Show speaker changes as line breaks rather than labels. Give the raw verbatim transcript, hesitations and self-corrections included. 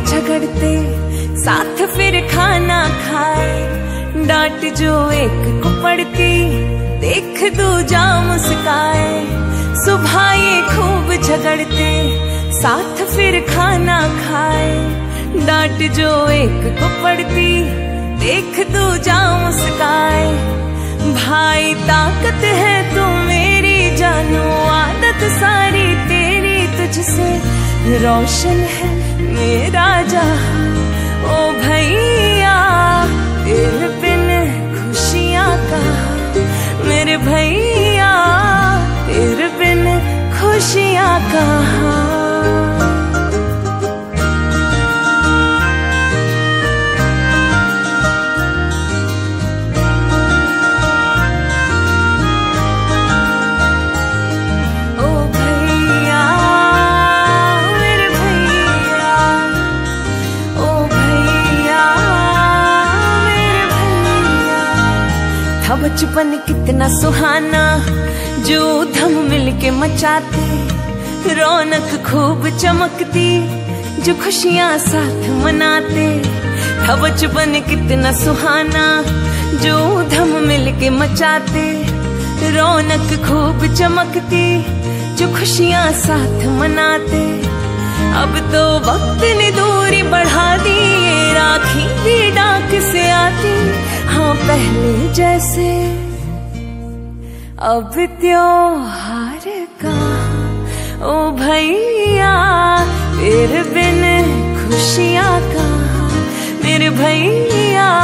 झगड़ते साथ फिर खाना खाए, डांट जो एक को पड़ती देख दूजा मुस्काए। सुबह ये खूब झगड़ते साथ फिर खाना खाए, डांट जो एक को पड़ती देख दूजा मुस्काए। भाई ताकत है तू मेरी जानू, आदत सारी तेरी तुझसे रोशन है मेरा जहां। ओ भैया तेरे बिन खुशियां कहाँ, मेरे भैया तेरे बिन खुशियां कहाँ। था बचपन कितना सुहाना, जो धम मिलके मचाते, रौनक खूब चमकती, जो खुशियां साथ मनाते। था बचपन कितना सुहाना, जो धम मिलके मचाते, रौनक खूब चमकती, जो खुशियां साथ मनाते। अब तो वक्त ने दूरी बढ़ा दी, ये राखी भी डाक से आती। हाँ पहले जैसे अब त्योहार कहाँ, ओ भैया तेरे बिन खुशियां कहाँ, मेरे भैया